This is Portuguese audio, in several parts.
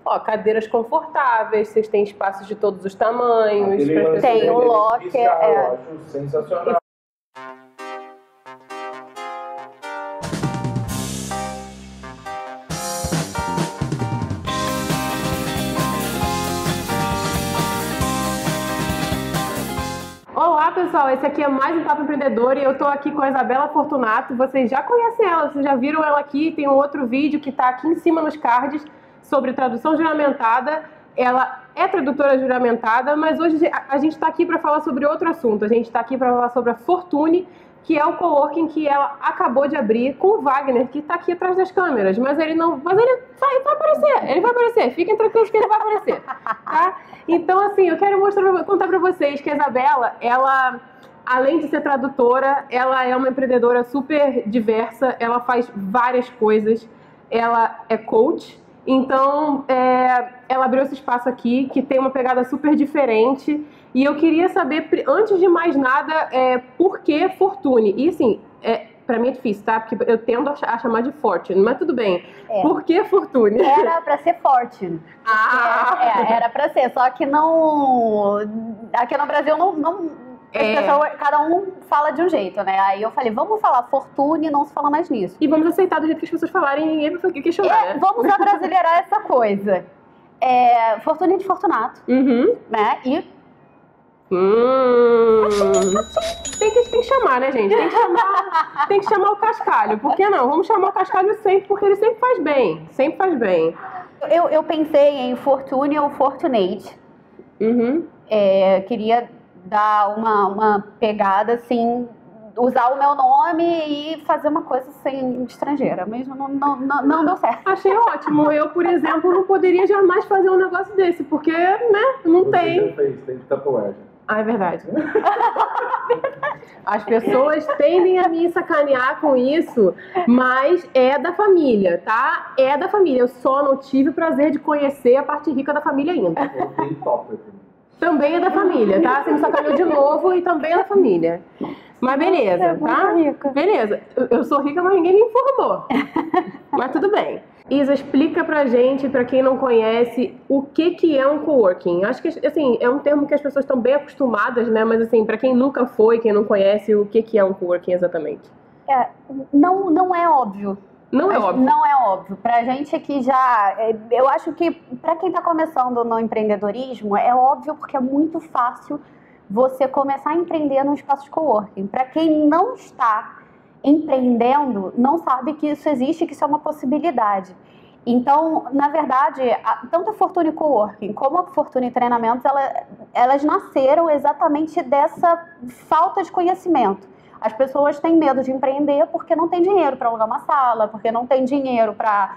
Ó, cadeiras confortáveis, vocês têm espaços de todos os tamanhos. Tem o locker. Eu acho sensacional. Olá pessoal, esse aqui é mais um Papo Empreendedor e eu tô aqui com a Isabela Fortunato. Vocês já conhecem ela, vocês já viram ela aqui, tem um outro vídeo que tá aqui em cima nos cards sobre tradução juramentada. Ela é tradutora juramentada, mas hoje a gente tá aqui para falar sobre outro assunto. A gente tá aqui para falar sobre a Fortune, que é o coworking que ela acabou de abrir com o Wagner, que tá aqui atrás das câmeras, mas ele vai aparecer, fiquem tranquilos que ele vai aparecer, tá? Então, assim, eu quero contar pra vocês que a Isabela, ela, além de ser tradutora, ela é uma empreendedora super diversa, ela faz várias coisas, ela é coach, então ela abriu esse espaço aqui, que tem uma pegada super diferente, e eu queria saber, antes de mais nada, por que Fortune? E assim, pra mim é difícil, tá? Porque eu tendo a chamar de Fortune, mas tudo bem. Por que Fortune? Era pra ser Fortune. Era pra ser, só que não... Aqui no Brasil as pessoas, cada um fala de um jeito, né? Aí eu falei, vamos falar Fortune e não se fala mais nisso. E vamos aceitar do jeito que as pessoas falarem e ninguém vai questionar, né? Vamos abrasileirar essa coisa. Fortune de Fortunato, né? E... Tem que chamar, né, gente? Tem que chamar o Cascalho. Por que não? Vamos chamar o Cascalho sempre, porque ele sempre faz bem. Sempre faz bem. Eu pensei em Fortune ou Fortunate. Queria dar uma pegada, assim, usar o meu nome e fazer uma coisa assim, estrangeira. Mesmo não deu certo. Achei ótimo. Eu, por exemplo, não poderia jamais fazer um negócio desse, porque, né, não tem. Já fez, tem tatuagem. Ah, é verdade. As pessoas tendem a me sacanear com isso, mas é da família, tá? É da família. Eu só não tive o prazer de conhecer a parte rica da família ainda. Também é da família, tá? Você me sacaneou de novo e também é da família. Mas beleza, tá? Beleza. Eu sou rica, mas ninguém me informou. Mas tudo bem. Isa, explica pra gente, pra quem não conhece, o que é um coworking. Acho que, assim, é um termo que as pessoas estão bem acostumadas, né? Mas, assim, pra quem nunca foi, quem não conhece, o que é um coworking exatamente? Não é óbvio. Não é óbvio. Não é óbvio. Pra gente que já... Eu acho que pra quem tá começando no empreendedorismo, é óbvio porque é muito fácil você começar a empreender no espaço de coworking. Pra quem não está empreendendo, não sabe que isso existe, que isso é uma possibilidade. Então, na verdade, tanto a Fortune Coworking como a Fortune Treinamentos, elas nasceram exatamente dessa falta de conhecimento. As pessoas têm medo de empreender porque não tem dinheiro para alugar uma sala, porque não tem dinheiro para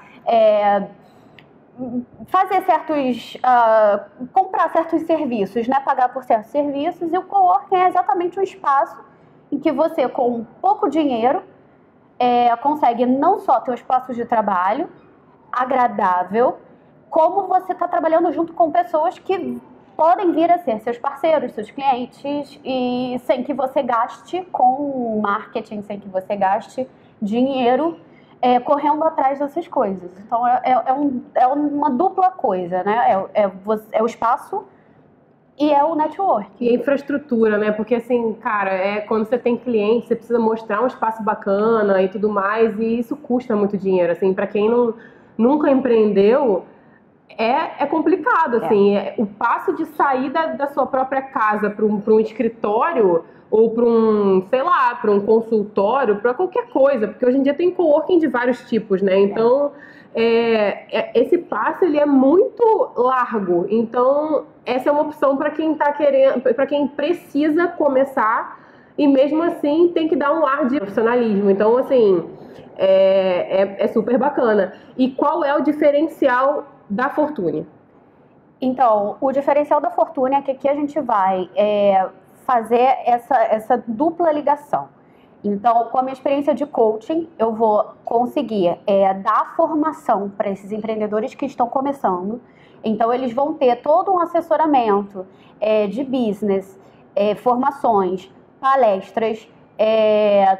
fazer comprar certos serviços, né? Pagar por certos serviços, e o coworking é exatamente um espaço em que você, com pouco dinheiro, consegue não só ter um espaço de trabalho agradável, como você está trabalhando junto com pessoas que podem vir a ser seus parceiros, seus clientes, e sem que você gaste com marketing, sem que você gaste dinheiro correndo atrás dessas coisas. Então, é uma dupla coisa, né? É o espaço e é o network. E a infraestrutura, né? Porque, assim, cara, quando você tem cliente, você precisa mostrar um espaço bacana e tudo mais, e isso custa muito dinheiro, assim, pra quem nunca empreendeu, é complicado, assim. O passo de sair da sua própria casa para um escritório ou para para um consultório, para qualquer coisa, porque hoje em dia tem coworking de vários tipos, né? Então, esse passo, ele é muito largo. Então, essa é uma opção para quem tá querendo, para quem precisa começar e mesmo assim tem que dar um ar de profissionalismo. Então, assim, é super bacana. E qual é o diferencial da Fortune? Então, o diferencial da Fortune é que aqui a gente vai fazer essa dupla ligação. Então, com a minha experiência de coaching, eu vou conseguir dar formação para esses empreendedores que estão começando. Então, eles vão ter todo um assessoramento de business, formações, palestras.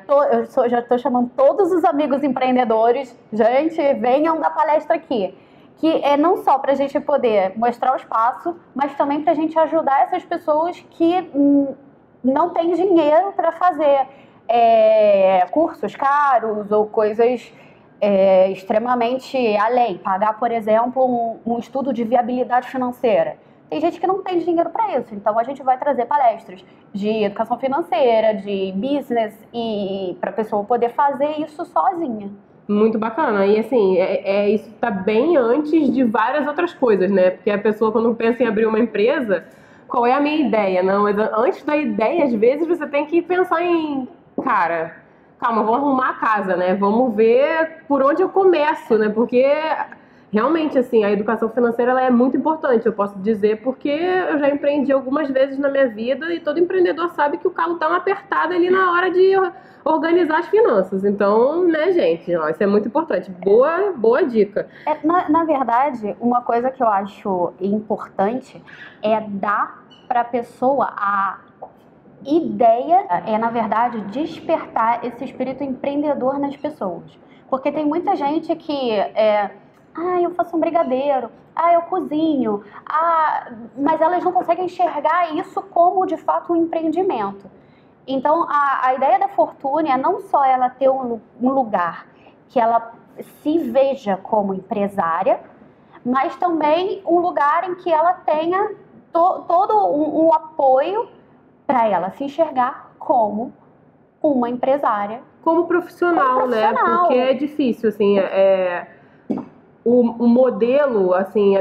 Eu já estou chamando todos os amigos empreendedores. Gente, venham dar palestra aqui. que é não só para a gente poder mostrar o espaço, mas também para a gente ajudar essas pessoas que não têm dinheiro para fazer cursos caros ou coisas extremamente além. Pagar, por exemplo, um estudo de viabilidade financeira. Tem gente que não tem dinheiro para isso, então a gente vai trazer palestras de educação financeira, de business, e para a pessoa poder fazer isso sozinha. Muito bacana. E assim, isso tá bem antes de várias outras coisas, né? Porque a pessoa, quando pensa em abrir uma empresa, qual é a minha ideia? Não, mas antes da ideia, às vezes, você tem que pensar em, cara, calma, vamos arrumar a casa, né? Vamos ver por onde eu começo, né? Porque realmente, assim, a educação financeira ela é muito importante, eu posso dizer, porque eu já empreendi algumas vezes na minha vida e todo empreendedor sabe que o calo tá uma apertada ali na hora de organizar as finanças. Então, né, gente, ó, isso é muito importante. Boa dica. Na verdade, uma coisa que eu acho importante é dar para a pessoa a ideia, na verdade, despertar esse espírito empreendedor nas pessoas. Porque tem muita gente que eu faço um brigadeiro, eu cozinho, mas elas não conseguem enxergar isso como, de fato, um empreendimento. Então, a ideia da Fortune é não só ela ter um lugar que ela se veja como empresária, mas também um lugar em que ela tenha todo um apoio para ela se enxergar como uma empresária. Como profissional, né? Porque é difícil, assim, o modelo, assim,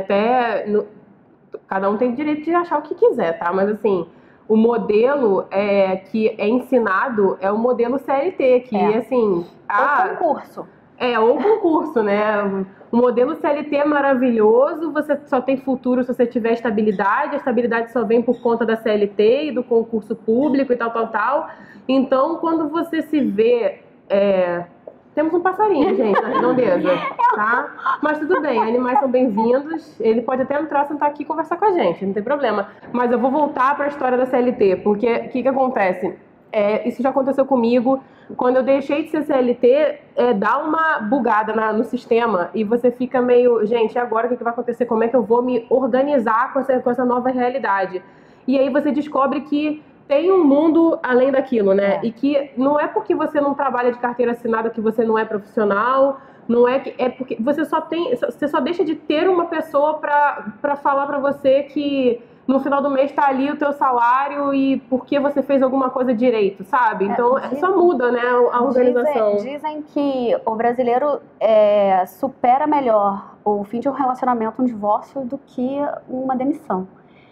cada um tem direito de achar o que quiser, tá? Mas, assim, o modelo que é ensinado é o modelo CLT, que, assim... Ou concurso. Ou concurso, né? O modelo CLT é maravilhoso, você só tem futuro se você tiver estabilidade, a estabilidade só vem por conta da CLT e do concurso público e tal. Então, quando você se vê... Temos um passarinho, gente, na redondeza, tá? Mas tudo bem, animais são bem-vindos. Ele pode até entrar, sentar aqui e conversar com a gente, não tem problema. Mas eu vou voltar para a história da CLT, porque o que acontece? Isso já aconteceu comigo. Quando eu deixei de ser CLT, dá uma bugada no sistema e você fica meio... Gente, e agora o que vai acontecer? Como é que eu vou me organizar com essa nova realidade? E aí você descobre que tem um mundo além daquilo, né? E que não é porque você não trabalha de carteira assinada que você não é profissional, não é porque você só deixa de ter uma pessoa para falar para você que no final do mês tá ali o teu salário e porque você fez alguma coisa direito, sabe? Então só muda, né, a organização. Dizem que o brasileiro supera melhor o fim de um relacionamento, um divórcio, do que uma demissão.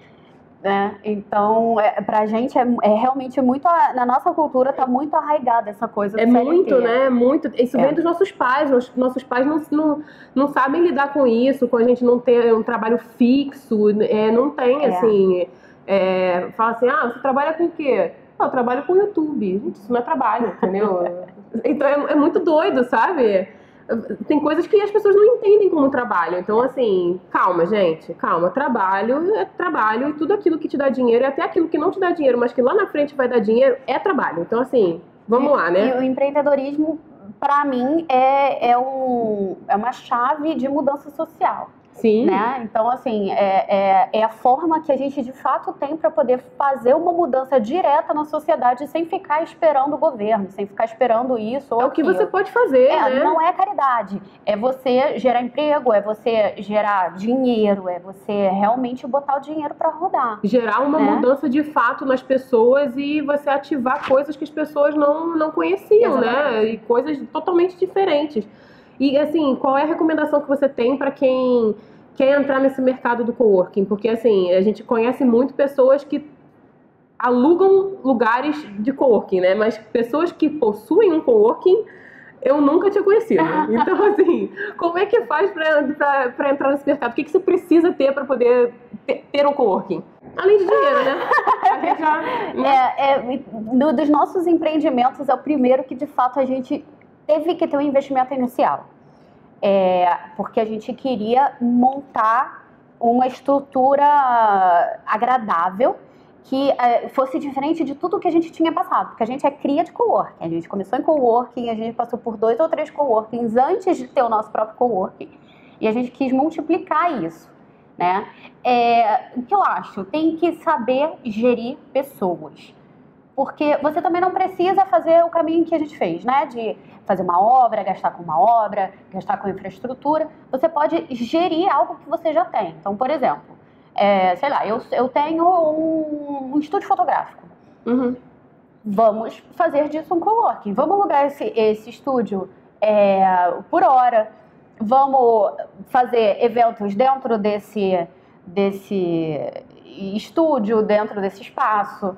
Então, pra gente realmente muito, na nossa cultura tá muito arraigada essa coisa do CLT. Muito, né? Muito. Isso vem dos nossos pais. Nossos pais não sabem lidar com isso, com a gente não ter um trabalho fixo, não tem, assim... fala assim, você trabalha com o quê? Eu trabalho com o YouTube. Gente, isso não é trabalho, entendeu? Então, é muito doido, sabe? Tem coisas que as pessoas não entendem como trabalho. Então, assim, calma, gente, calma. Trabalho é trabalho e tudo aquilo que te dá dinheiro, e até aquilo que não te dá dinheiro, mas que lá na frente vai dar dinheiro, é trabalho. Então, assim, vamos lá, né? E o empreendedorismo, para mim, é uma chave de mudança social. Sim. Né? Então, assim, é a forma que a gente de fato tem para poder fazer uma mudança direta na sociedade sem ficar esperando o governo, sem ficar esperando isso ou aquilo. É o que você pode fazer, né? Não é caridade. É você gerar emprego, é você gerar dinheiro, é você realmente botar o dinheiro para rodar. Gerar uma mudança de fato nas pessoas e você ativar coisas que as pessoas não conheciam, né? E coisas totalmente diferentes. E, assim, qual é a recomendação que você tem para quem quer entrar nesse mercado do coworking? Porque, assim, a gente conhece muito pessoas que alugam lugares de coworking, né? Mas pessoas que possuem um coworking, eu nunca tinha conhecido. Então, assim, como é que faz para entrar nesse mercado? O que você precisa ter para poder ter um coworking? Além de dinheiro, né? A gente já... Dos nossos empreendimentos, é o primeiro que, de fato, a gente teve que ter um investimento inicial, porque a gente queria montar uma estrutura agradável que fosse diferente de tudo que a gente tinha passado, porque a gente é cria de coworking, a gente começou em coworking, a gente passou por 2 ou 3 coworkings antes de ter o nosso próprio coworking, E a gente quis multiplicar isso, né? O que eu acho? Tem que saber gerir pessoas. Porque você também não precisa fazer o caminho que a gente fez, né? De fazer uma obra, gastar com uma obra, gastar com infraestrutura. Você pode gerir algo que você já tem. Então, por exemplo, sei lá, eu tenho um estúdio fotográfico. Uhum. Vamos fazer disso um coworking. Vamos alugar esse estúdio por hora. Vamos fazer eventos dentro desse estúdio, dentro desse espaço.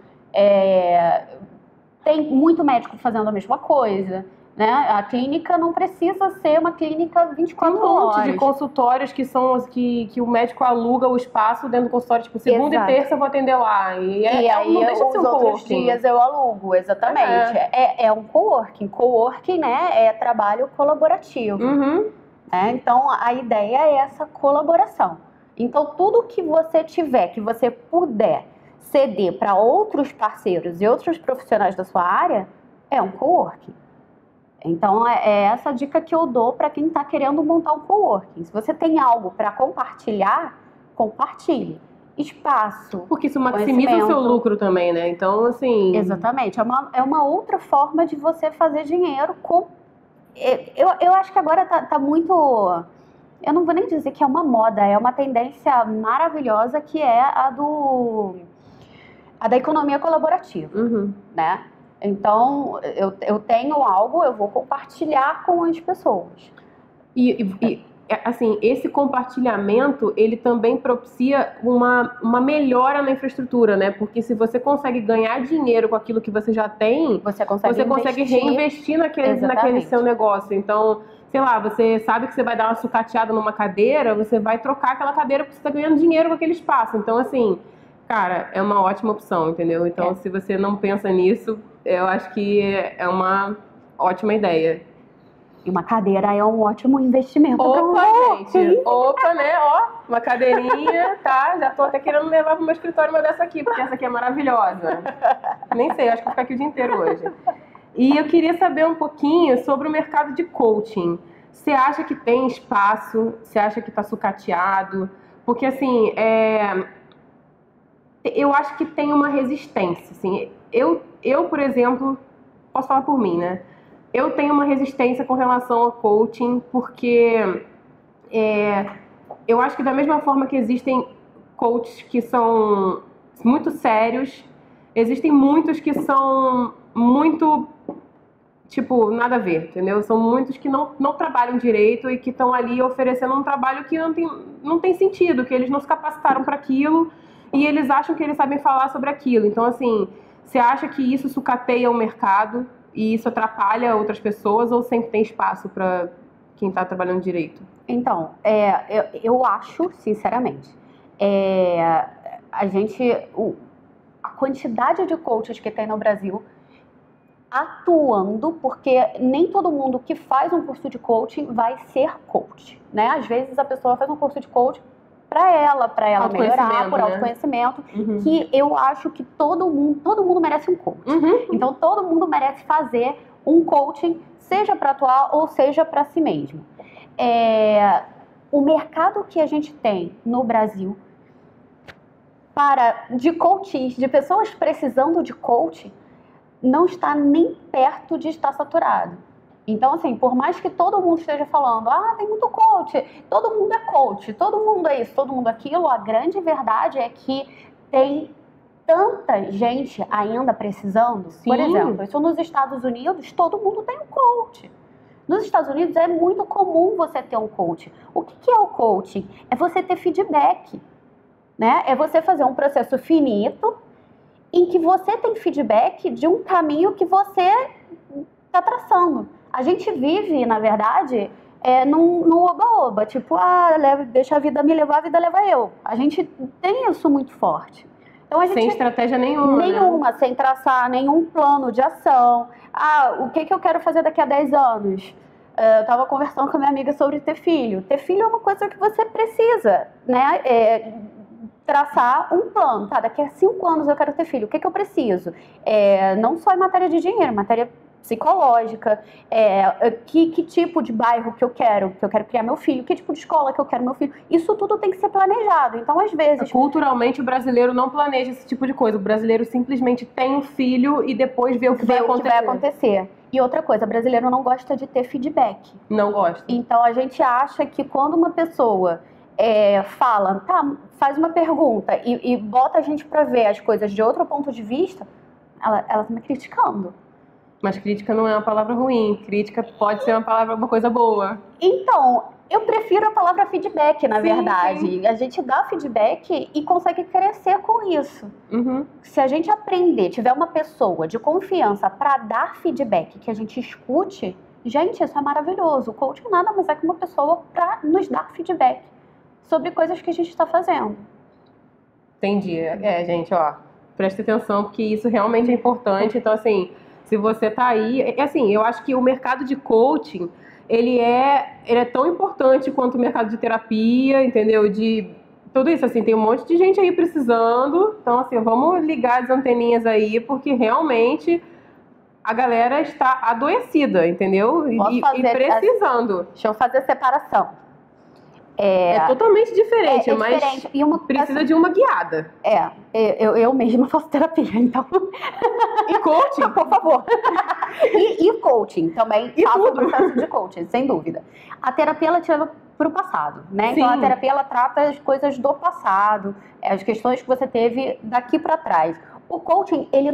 Tem muito médico fazendo a mesma coisa, né? A clínica não precisa ser uma clínica 24 Tem um monte horas. de consultórios que são que o médico aluga o espaço dentro do consultório, tipo, segunda e terça eu vou atender lá. E aí não deixa de ser os um outros coworking. dias eu alugo, exatamente. É um coworking. Coworking, né, é trabalho colaborativo. Uhum. Então, a ideia é essa colaboração. Então, tudo que você tiver, que você puder ceder para outros parceiros e outros profissionais da sua área, é um coworking. Então, é essa dica que eu dou para quem está querendo montar um coworking. Se você tem algo para compartilhar, compartilhe. Espaço, porque isso maximiza o seu lucro também, né? Então, assim... Exatamente. É uma outra forma de você fazer dinheiro com... Eu acho que agora tá muito... Eu não vou nem dizer que é uma moda, é uma tendência maravilhosa que é a da economia colaborativa, né? Então, eu tenho algo, eu vou compartilhar com as pessoas. Assim, esse compartilhamento, ele também propicia uma melhora na infraestrutura, né? Porque se você consegue ganhar dinheiro com aquilo que você já tem, você consegue reinvestir naquele seu negócio. Então, sei lá, você sabe que você vai dar uma sucateada numa cadeira, você vai trocar aquela cadeira porque você está ganhando dinheiro com aquele espaço. Então, assim, cara, é uma ótima opção, entendeu? Então, se você não pensa nisso, eu acho que é uma ótima ideia. E uma cadeira é um ótimo investimento. Opa, gente! Opa, né? Ó, uma cadeirinha, tá? Já tô até querendo levar pro meu escritório uma dessa aqui, porque essa aqui é maravilhosa. Nem sei, acho que vou ficar aqui o dia inteiro hoje. E eu queria saber um pouquinho sobre o mercado de coaching. Você acha que tem espaço? Você acha que tá sucateado? Porque, assim, eu acho que tem uma resistência, assim. Eu, por exemplo, posso falar por mim, né? Eu tenho uma resistência com relação ao coaching, porque eu acho que da mesma forma que existem coaches que são muito sérios, existem muitos que são muito, tipo, nada a ver, entendeu? São muitos que não trabalham direito e que estão ali oferecendo um trabalho que não tem sentido, que eles não se capacitaram para aquilo e eles acham que eles sabem falar sobre aquilo. Então, assim, você acha que isso sucateia o mercado e isso atrapalha outras pessoas ou sempre tem espaço para quem está trabalhando direito? Então, eu acho, sinceramente, a quantidade de coaches que tem no Brasil atuando, porque nem todo mundo que faz um curso de coaching vai ser coach, né? Às vezes a pessoa faz um curso de coaching para ela melhorar, por autoconhecimento, que eu acho que todo mundo merece um coach. Então, todo mundo merece fazer um coaching, seja para atuar ou seja para si mesmo. O mercado que a gente tem no Brasil de coaches, de pessoas precisando de coaching, não está nem perto de estar saturado. Então, assim, por mais que todo mundo esteja falando, tem muito coach, todo mundo é coach, todo mundo é isso, todo mundo aquilo, a grande verdade é que tem tanta gente ainda precisando. Sim. Por exemplo, isso nos Estados Unidos, todo mundo tem um coach. Nos Estados Unidos é muito comum você ter um coach. O que é o coaching? É você ter feedback, né? É você fazer um processo finito em que você tem feedback de um caminho que você está traçando. A gente vive, na verdade, num oba-oba, tipo, deixa a vida me levar, a vida leva eu. A gente tem isso muito forte. Então, a gente, sem estratégia nenhuma. Nenhuma, né? Sem traçar nenhum plano de ação. O que eu quero fazer daqui a 10 anos? Eu estava conversando com a minha amiga sobre ter filho. Ter filho é uma coisa que você precisa, né? Traçar um plano, tá? Daqui a 5 anos eu quero ter filho. O que eu preciso? Não só em matéria de dinheiro, matéria psicológica, que tipo de bairro que eu quero criar meu filho, que tipo de escola que eu quero meu filho. Isso tudo tem que ser planejado. Então, às vezes... Culturalmente, o brasileiro não planeja esse tipo de coisa. O brasileiro simplesmente tem um filho e depois vê o que vai acontecer. E outra coisa, o brasileiro não gosta de ter feedback. Não gosta. Então, a gente acha que quando uma pessoa fala, tá, faz uma pergunta e bota a gente pra ver as coisas de outro ponto de vista, ela tá me criticando. Mas crítica não é uma palavra ruim. Crítica pode ser uma coisa boa. Então, eu prefiro a palavra feedback, na verdade. Sim. A gente dá feedback e consegue crescer com isso. Uhum. Se a gente aprender, tiver uma pessoa de confiança para dar feedback, que a gente escute, gente, isso é maravilhoso. O coaching nada mais é que uma pessoa para nos dar feedback sobre coisas que a gente está fazendo. Entendi. Gente, ó, preste atenção, porque isso realmente é importante. Então, assim, se você tá aí... Assim, eu acho que o mercado de coaching, ele é tão importante quanto o mercado de terapia, entendeu? De tudo isso, assim, tem um monte de gente aí precisando. Então, assim, vamos ligar as anteninhas aí, porque realmente a galera está adoecida, entendeu? E precisando. Deixa eu fazer separação. É totalmente diferente, mas diferente. Precisa de uma guiada. Eu mesma faço terapia, então... E coaching? Por favor. E coaching também. Faço o processo de coaching, sem dúvida. A terapia, ela te leva para o passado, né? Sim. Então, a terapia, ela trata as coisas do passado, as questões que você teve daqui para trás. O coaching, ele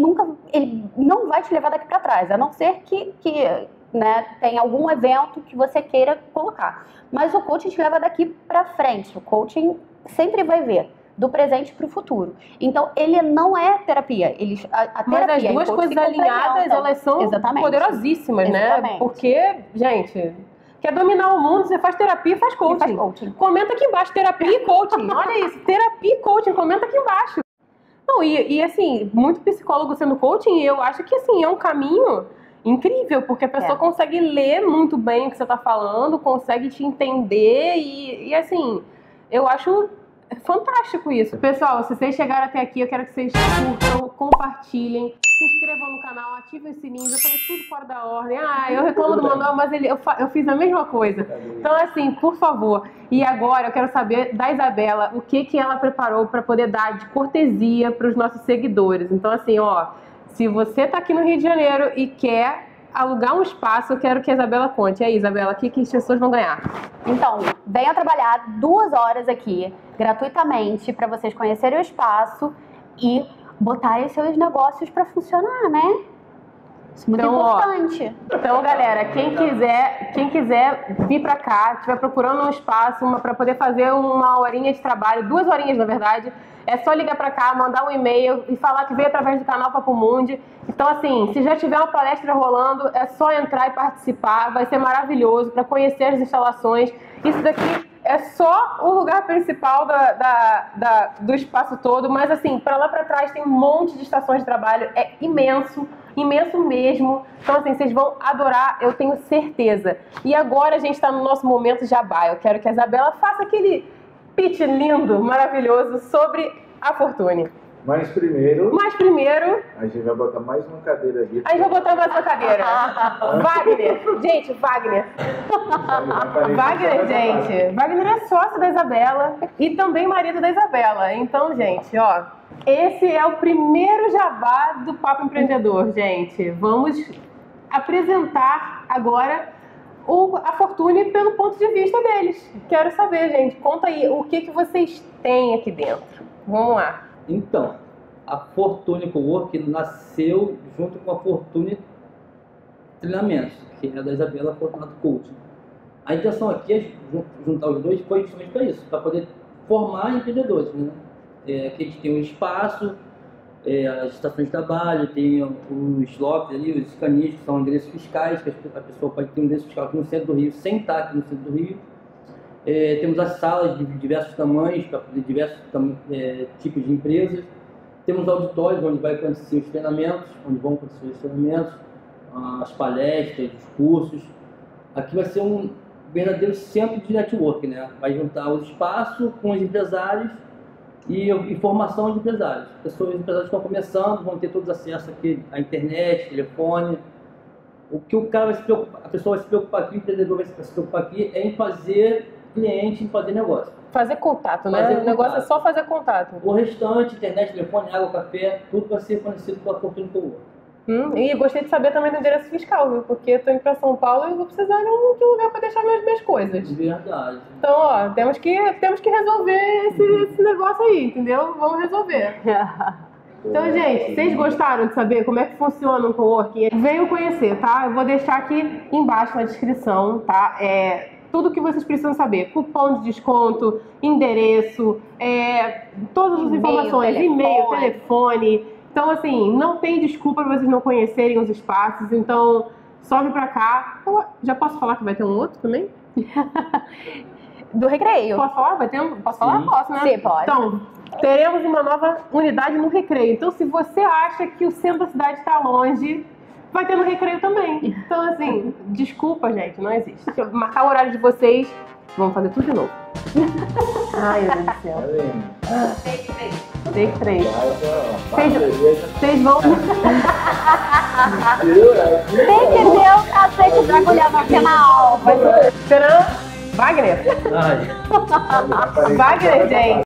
não vai te levar daqui para trás, a não ser que né, tem algum evento que você queira colocar. Mas o coaching te leva daqui para frente. O coaching sempre vai ver do presente para o futuro. Então, ele não é terapia. Mas as duas coisas alinhadas, elas são poderosíssimas, né? Porque, gente, quer dominar o mundo, você faz terapia e faz coaching. Comenta aqui embaixo, terapia e coaching. Olha isso, terapia e coaching, comenta aqui embaixo. Não, e assim, muito psicólogo sendo coaching, eu acho que assim, é um caminho incrível, porque a pessoa consegue ler muito bem o que você está falando, consegue te entender e assim, eu acho fantástico isso. Pessoal, se vocês chegaram até aqui, eu quero que vocês curtam, compartilhem, se inscrevam no canal, ativem os sininhos. Eu falei tudo fora da ordem. Eu reclamo do Manuel, mas eu fiz a mesma coisa. Então, assim, por favor. E agora eu quero saber da Isabela o que ela preparou para poder dar de cortesia para os nossos seguidores. Então, assim, ó, se você tá aqui no Rio de Janeiro e quer alugar um espaço, eu quero que a Isabela conte. E aí, Isabela, o que as pessoas vão ganhar? Então, venha trabalhar 2 horas aqui, gratuitamente, para vocês conhecerem o espaço e botarem seus negócios para funcionar, né? Isso é muito importante. Então, galera, quem quiser vir para cá, estiver procurando um espaço para poder fazer uma horinha de trabalho, 2 horinhas, na verdade, é só ligar para cá, mandar um e-mail e falar que veio através do canal Papo Mundi. Então, assim, se já tiver uma palestra rolando, é só entrar e participar. Vai ser maravilhoso para conhecer as instalações. Isso daqui é só o lugar principal do espaço todo, mas, assim, para lá para trás tem um monte de estações de trabalho. É imenso, imenso mesmo. Então, assim, vocês vão adorar, eu tenho certeza. E agora a gente está no nosso momento jabá. Eu quero que a Isabela faça aquele pitch lindo, maravilhoso sobre a Fortune. Mas primeiro... a gente vai botar mais uma cadeira aqui. A gente vai botar mais uma cadeira. Wagner. Gente, Wagner. Wagner, gente. Wagner é sócio da Isabela e também marido da Isabela. Então, gente, ó, esse é o primeiro jabá do Papo Empreendedor, gente. Vamos apresentar agora a Fortune pelo ponto de vista deles. Quero saber, gente. Conta aí, o que vocês têm aqui dentro? Vamos lá. Então, a Fortune Coworking nasceu junto com a Fortune Treinamentos, que é da Isabela Fortunato Coaching. A intenção aqui é juntar os dois, foi justamente para isso, para poder formar empreendedores, né? Aqui a gente tem um espaço, as estações de trabalho, tem os locks ali, os canis, que são endereços fiscais, que a pessoa pode ter um endereço fiscal aqui no centro do Rio, sem estar aqui no centro do Rio. Temos as salas de diversos tamanhos, para diversos tipos de empresas. Temos auditórios onde vai acontecer os treinamentos, as palestras, os cursos. Aqui vai ser um verdadeiro centro de network, né? Vai juntar o espaço com os empresários e formação de empresários. Os empresários estão começando, vão ter todos acesso aqui à internet, telefone. O que o cara vai se preocupar, a pessoa vai se preocupar aqui, o empreendedor vai se preocupar aqui é em fazer cliente, em fazer negócio. Fazer contato, né? Fazer O negócio contato. é só fazer contato. O restante, internet, telefone, água, café, tudo vai ser fornecido pela Fortune Cowork. E gostei de saber também do endereço fiscal, viu? Porque eu tô indo pra São Paulo e eu vou precisar de um lugar pra deixar minhas coisas. Verdade. Então, ó, temos que resolver esse negócio aí, entendeu? Vamos resolver. Então, gente, vocês gostaram de saber como é que funciona um coworking? Venham conhecer, tá? Eu vou deixar aqui embaixo na descrição, tá? Tudo que vocês precisam saber. Cupom de desconto, endereço, todas as informações, e-mail, telefone. Então, assim, não tem desculpa pra vocês não conhecerem os espaços. Então, sobe pra cá. Já posso falar que vai ter um outro também? Do Recreio. Posso falar? Vai ter um? Posso falar? Sim. Posso, né? Sim, pode. Então, teremos uma nova unidade no Recreio. Então, se você acha que o centro da cidade está longe, vai ter no Recreio também. Então, assim, desculpa, gente, não existe. Deixa eu marcar o horário de vocês. Vamos fazer tudo de novo. Ai, meu Deus do céu. Take 3. Vocês vão... Tem que ver o cacete dragulhado aqui na aula. Esperando. Wagner. Ai. Wagner, gente.